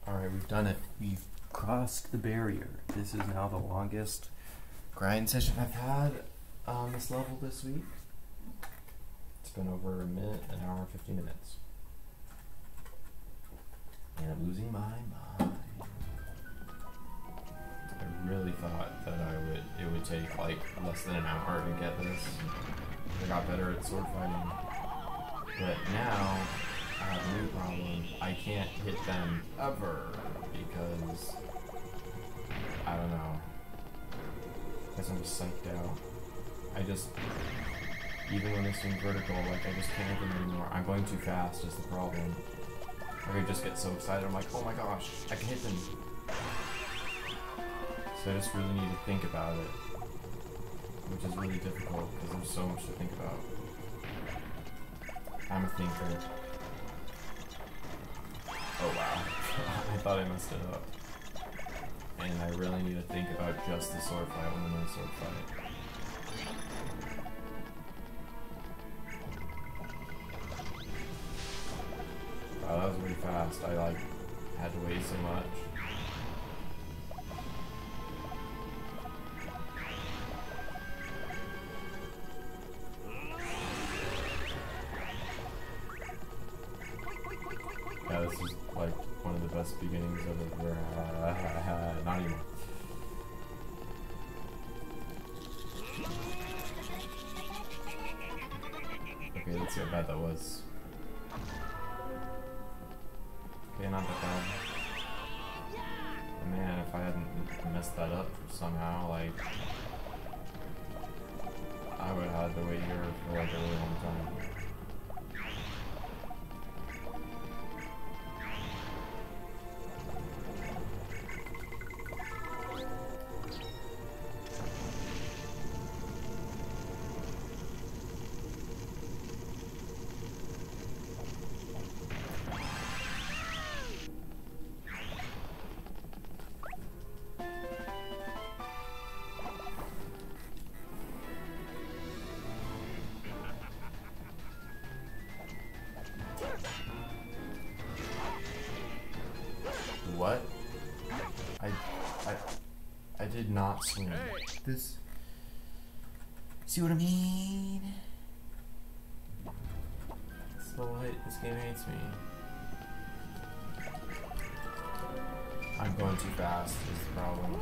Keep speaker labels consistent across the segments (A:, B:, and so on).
A: Alright, we've done it. We've crossed the barrier. This is now the longest grind session I've had on this level this week. It's been over an hour and 50 minutes. And I'm losing my mind. I really thought that it would take like less than an hour to get this. I got better at sword fighting. But now I have a new problem. I can't hit them ever because I don't know. I guess I'm just psyched out. Even when it's in vertical, like I just can't hit them anymore. I'm going too fast is the problem. I just get so excited. I'm like, oh my gosh, I can hit them. So I just really need to think about it, which is really difficult because there's so much to think about. I'm a thinker. Oh wow, I thought I messed it up. And I really need to think about just the sword fight when I'm in a sword fight. Wow, that was really fast. I like had to wait so much. Yeah, this is like one of the best beginnings I've ever had. Not anymore. Okay, let's see how bad that was. Okay, not that bad. Man, if I hadn't messed that up somehow, like, I would have had to wait here for like a really long time. What? I did not swing. This. See what I mean? This game hates me. I'm going too fast is the problem.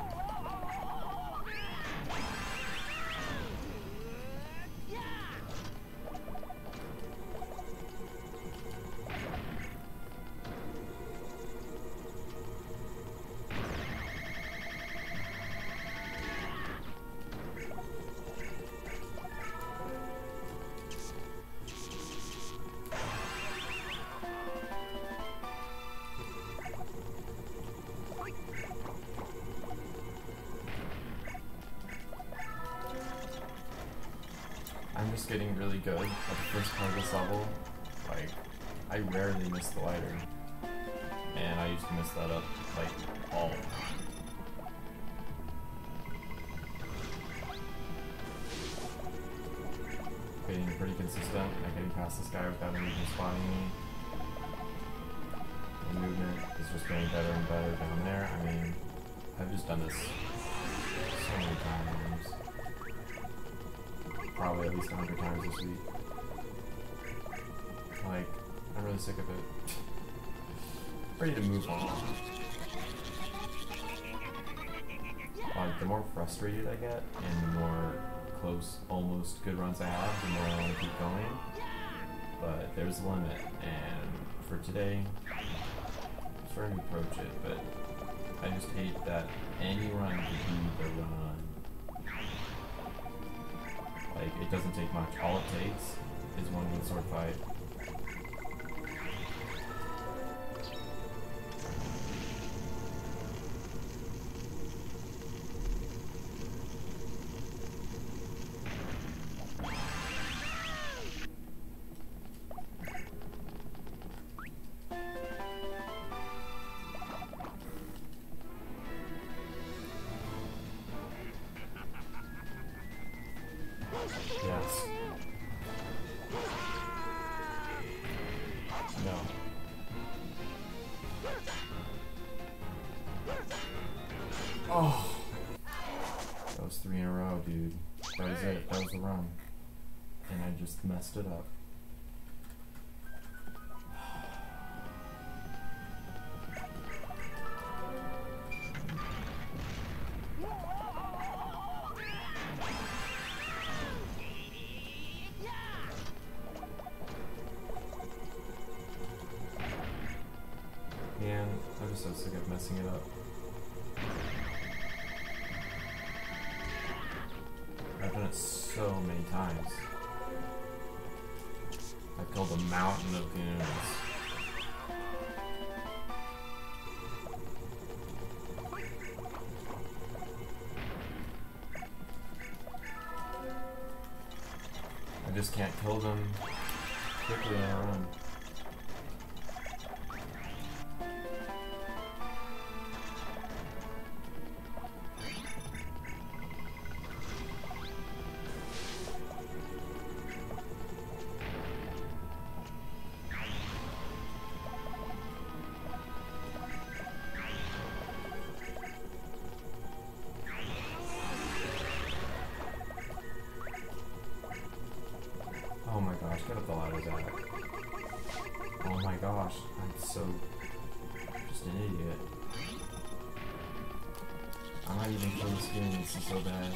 A: I'm just getting really good at the first part of this level. Like, I rarely miss the lighter. And I used to mess that up, like, all the time. Getting pretty consistent, like getting past this guy without him even spotting me. The movement is just getting better and better down there. I mean, I've just done this so many times. Probably at least 100 times this week. Like, I'm really sick of it. Ready to move on. Like, the more frustrated I get, and the more close, almost good runs I have, the more I want to keep going. But there's a limit, and for today, I'm starting to approach it, but I just hate that any run could be the run. Like, it doesn't take much. All it takes is one good sword fight. Yes. Oh, that was 3 in a row, dude. That was it. That was the run. And I just messed it up. Man, I'm just so sick of messing it up. I've done it so many times. I've killed a mountain of goons. I just can't kill them quickly in a run. Oh my gosh, get up the ladder, Zack. Oh my gosh, I'm so just an idiot. I might even kill this game, this is so bad.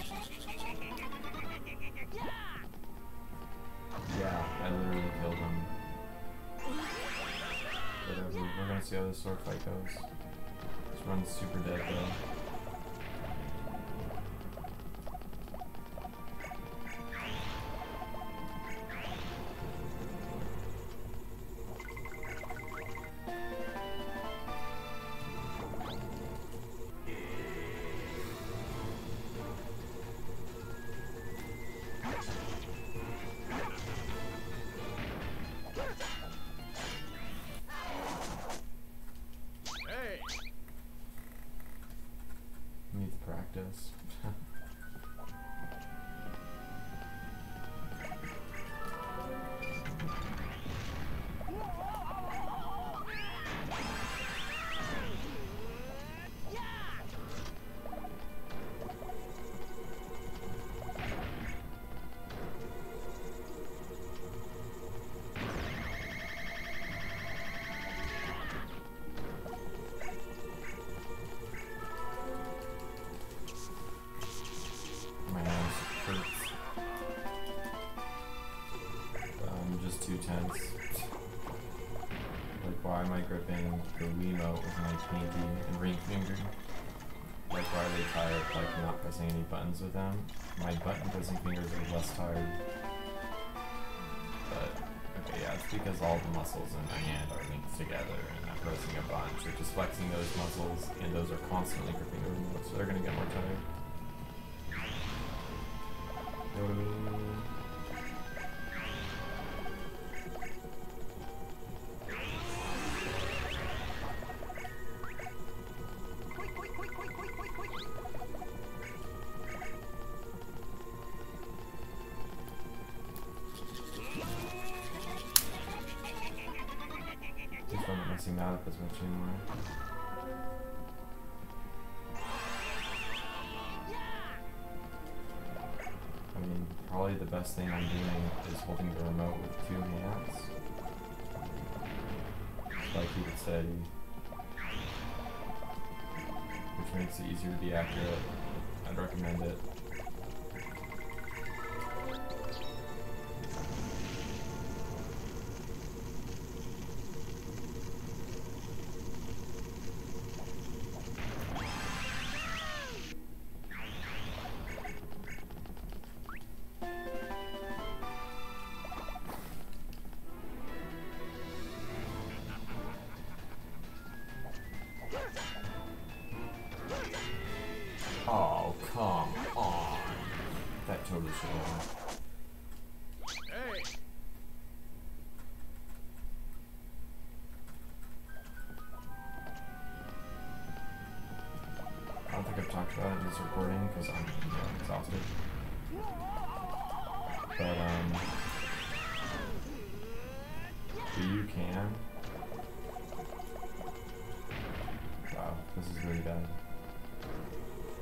A: Yeah, I literally killed him. Whatever, we're gonna see how this sword fight goes. This run's super dead though. Need to practice. My nose hurts. I'm just too tense. Like, why am I gripping the Wiimote with my pinky and ring finger? Like, why are they tired, like, not pressing any buttons with them? My button pressing fingers are less tired. But, okay, yeah, it's because all the muscles in my hand are linked together, and I'm pressing a bunch, or just flexing those muscles, and those are constantly gripping the remote, so they're gonna get more tired. You know what I mean? Just I'm not messing that up as much anymore. I mean, probably the best thing I'm doing is holding the remote with 2 hands. So I keep it steady. Which makes it easier to be accurate. I'd recommend it. Oh, come on. That totally should have.
B: Hey.
A: I don't think I've talked about it in this recording because I'm exhausted. But, you can. Wow, this is really bad.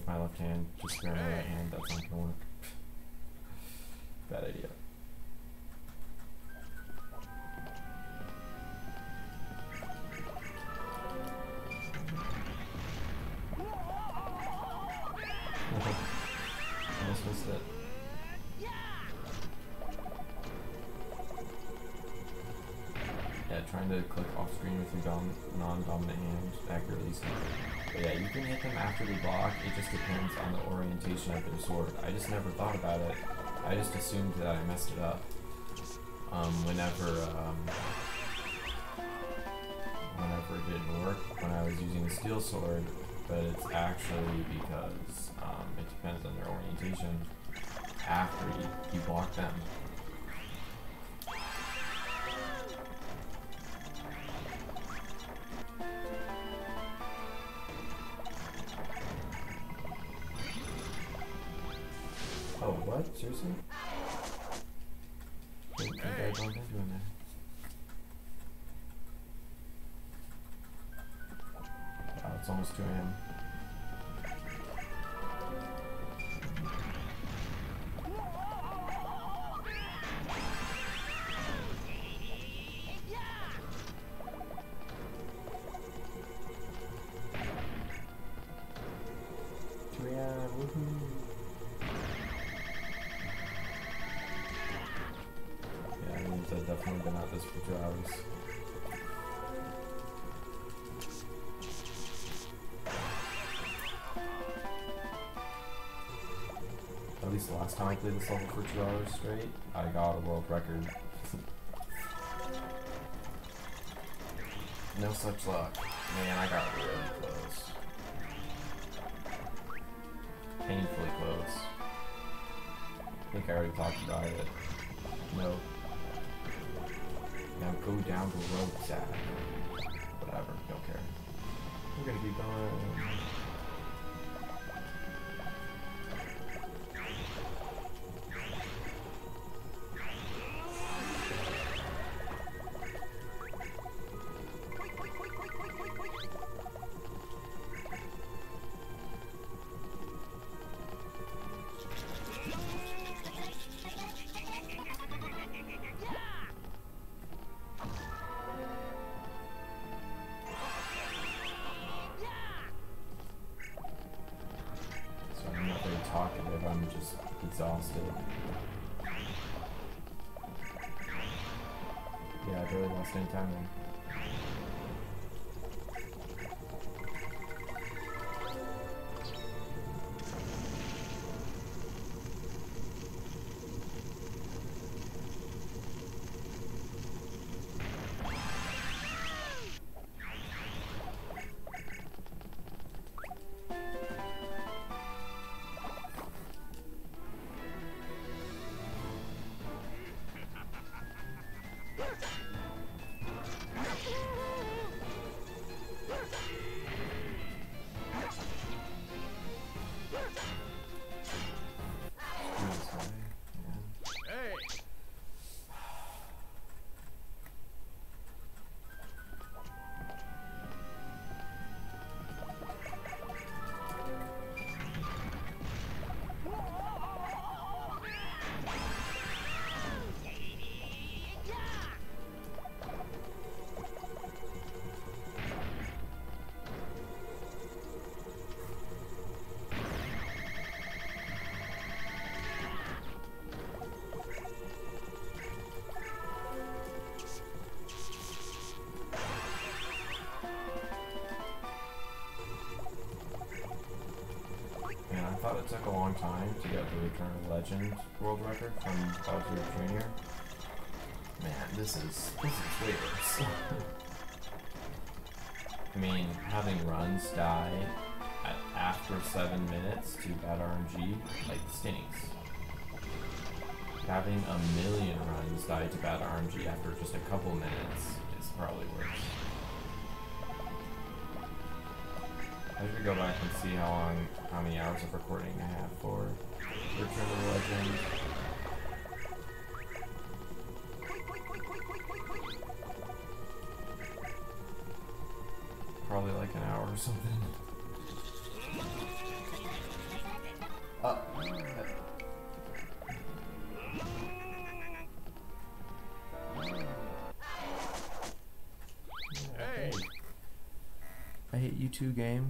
A: with my left hand, just spare my right hand, that's not gonna work. Bad idea. Almost missed it. Yeah, trying to click off screen with your non-dominant hand accurately. But yeah, you can hit them after they block, it just depends on the orientation of their sword. I just never thought about it. I just assumed that I messed it up. Whenever it didn't work when I was using a steel sword, but it's actually because it depends on their orientation after you block them. Oh, what? Seriously? I think I bumped into him there. Wow, it's almost 2 AM. I've definitely been at this for 2 hours. At least the last time I played this level for 2 hours straight, I got a world record. No such luck. Man, I got really close. Painfully close. I think I already talked about it. No. Now go down the road, Zack. Whatever, don't care. We're gonna keep going. Talkative, I'm just exhausted. Yeah, I barely lost any time then. I thought it took a long time to get the Return of the Legend world record from Bowser Jr. Man, this is way worse. I mean, having runs die after 7 minutes to bad RNG, like, stinks. Having a million runs die to bad RNG after just a couple minutes is probably worse. I should go back and see how many hours of recording I have for Return of the Legend. Probably like an hour or something. 2 game.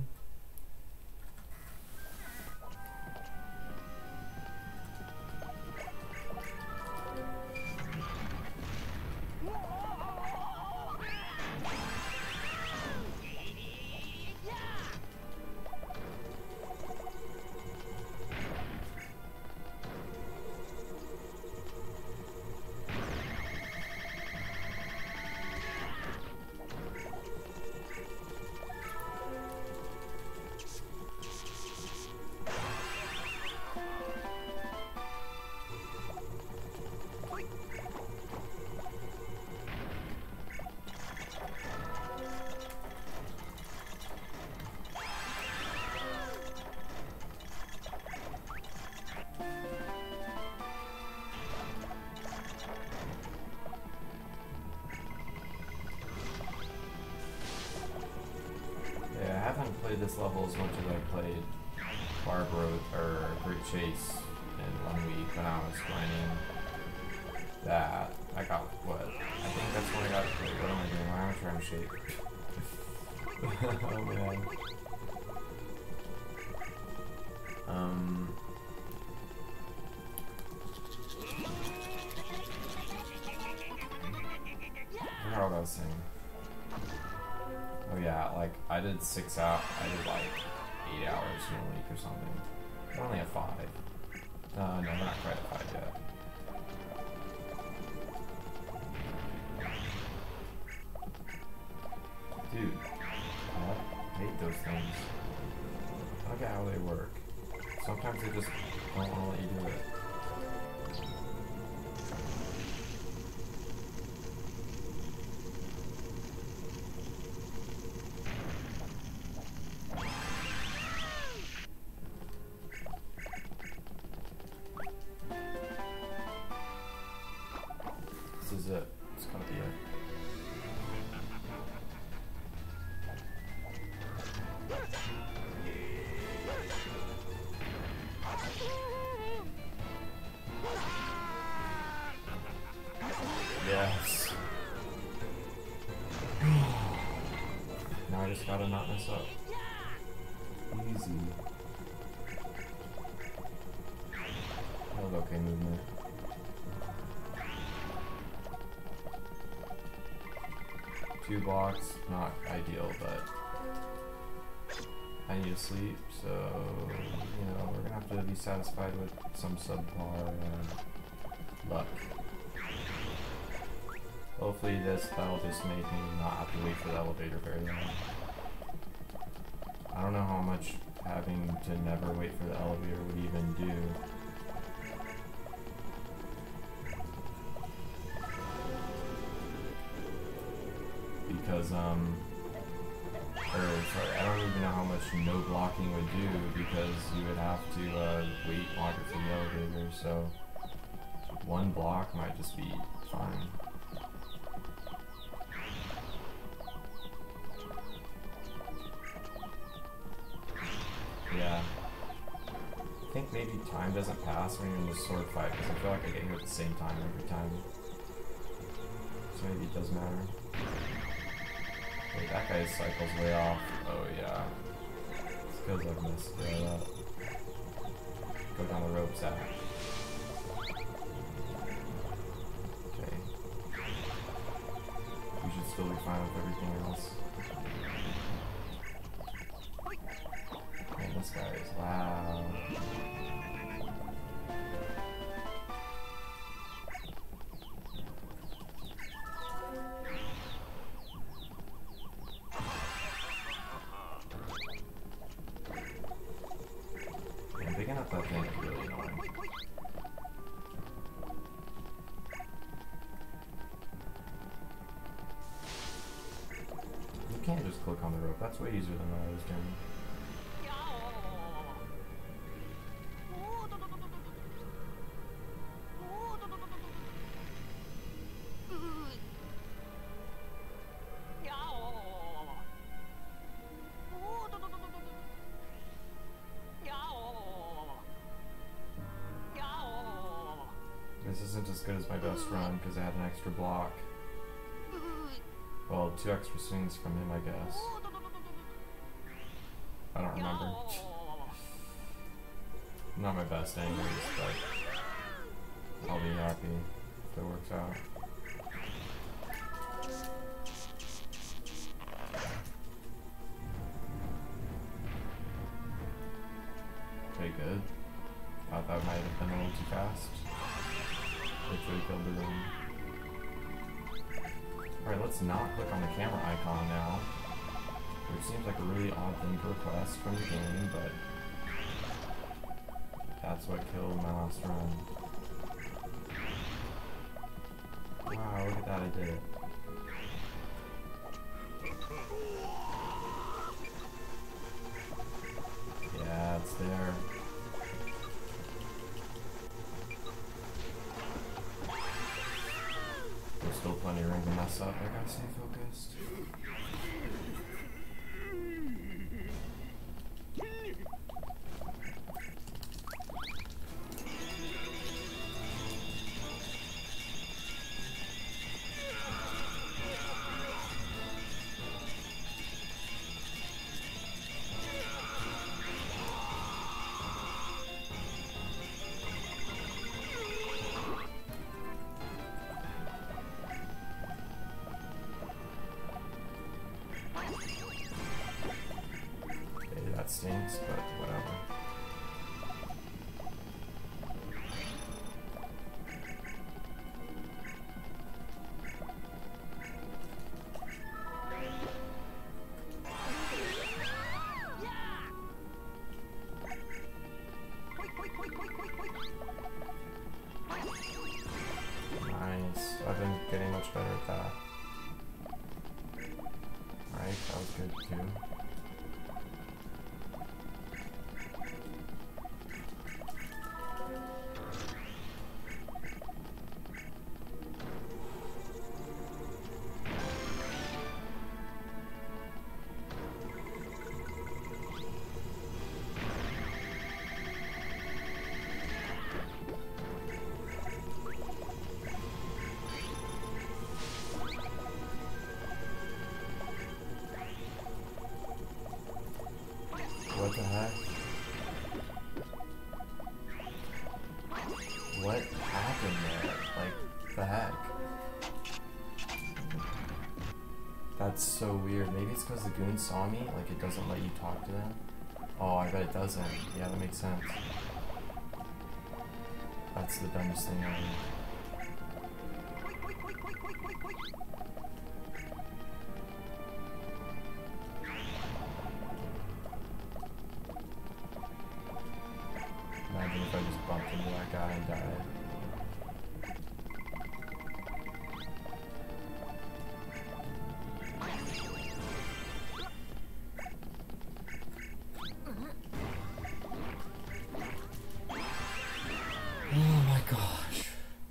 A: I haven't played this level as much as I played Barbaros or Great Chase in 1 week when I was grinding that. I got what? I think that's when I got. Wait, what am I doing? Why am I trying to shake? Oh man. I forgot what I was saying. Oh yeah, like I did 6 out. I did like 8 hours in a week or something. We're only at 5. No, we're not quite at 5 yet. Dude, I hate those things. I don't get how they work. Sometimes they just don't want to let you do it. This is it. It's gonna be it. Yes. Now I just gotta not mess up. Easy. That was okay movement. Two blocks, not ideal, but I need to sleep, so you know we're gonna have to be satisfied with some subpar luck. Hopefully that'll just make me not have to wait for the elevator very long. I don't know how much having to never wait for the elevator would even do. Because, sorry, I don't even know how much no blocking would do because you would have to wait longer for the elevator, so 1 block might just be fine. Yeah. I think maybe time doesn't pass when you're in the sword fight because I feel like I get here at the same time every time. So maybe it does matter. Wait, that guy's cycle's way off. Oh yeah. It's because I've missed that up. Go down the rope, Zack. Okay. We should still be fine with everything else. Man, this guy is loud. Picking up that thing is really annoying. You can't just click on the rope. That's way easier than what I was doing. This isn't as good as my best run because I had an extra block. Well, 2 extra swings from him, I guess. I don't remember. Not my best angles, but I'll be happy if it works out. Okay, good. Thought that might have been a little too fast. Literally killed the room. Alright, let's not click on the camera icon now. Which seems like a really odd thing to request from the game, but that's what killed my last run. Wow, look at that, I did it. Yeah, it's there. There's still plenty of room to mess up. I gotta stay focused. That stinks, but whatever. Nice. I've been getting much better at that. Alright, that was good too. What the heck? What happened there? Like, the heck? That's so weird. Maybe it's because the goon saw me, like it doesn't let you talk to them. Oh, I bet it doesn't. Yeah, that makes sense. That's the dumbest thing ever. Imagine if I just bumped into that guy and died. Oh my gosh.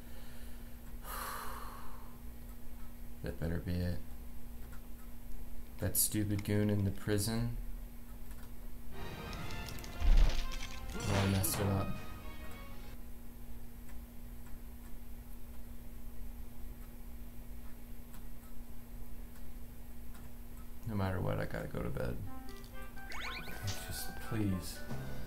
A: That better be it. That stupid goon in the prison. Oh, I messed it up. No matter what, I gotta go to bed. Just please.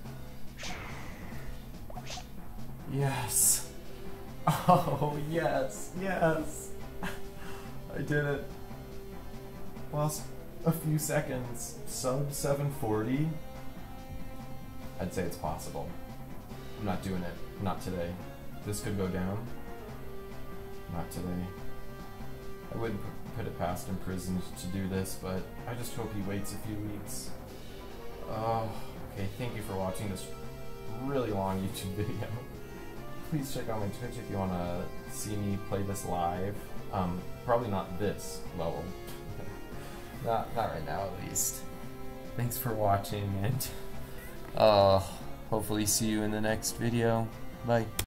A: Yes! Oh, yes! Yes! I did it. Lost a few seconds. Sub 740. I'd say it's possible. I'm not doing it. Not today. This could go down. Not today. I wouldn't put it past Imprisoned to do this, but I just hope he waits a few weeks. Oh, okay. Thank you for watching this really long YouTube video. Please check out my Twitch if you want to see me play this live. Probably not this level. not right now, at least. Thanks for watching, and hopefully see you in the next video. Bye.